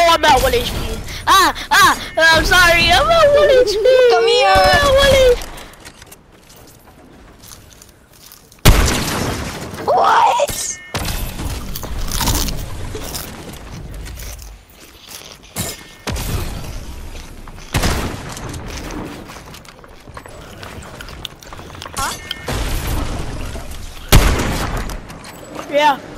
I'm at 1 HP. I'm sorry, I'm at 1 HP. Come here. I'm at 1 HP. What? Yeah.